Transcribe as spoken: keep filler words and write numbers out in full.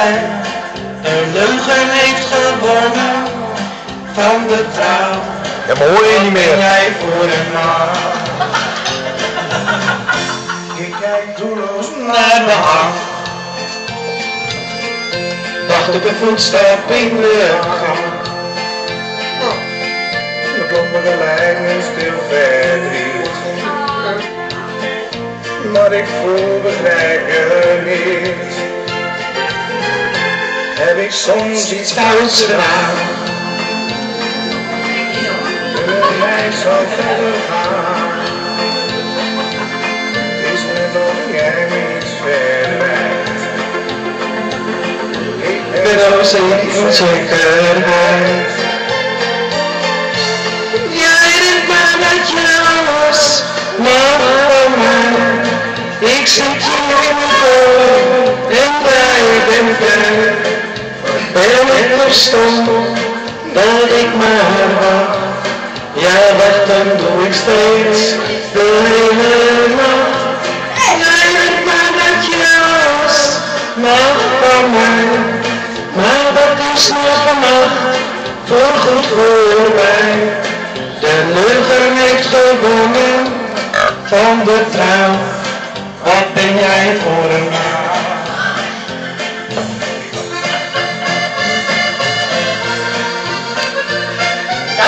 mij. De leugen heeft gewonnen van de trouw. Ja, maar hoor je niet meer. Ben jij voor een man? Ik kijk doelloos naar de hand. Wacht op een voetstap in de gang. De kloppen gelijk en stil verdriet. Maar ik voel begrijp je niet. Heb ik soms iets fouts gedaan? Wil jij zo verder gaan? Het is net of jij me iets verwijt. Ik ben als een onzekerheid. Jij denkt maar dat je alles mag van mij. Ik zit hier in de kooi en jij bent ver. Ben ik verstom dat ik maar wacht. Ja, wacht, dan doe ik steeds de hele nacht. Jij denkt maar dat je alles mag van mij. Maar dat is nog vannacht voorgoed voorbij. De leugen heeft gewonnen van de trouw. Wat ben jij voor een man?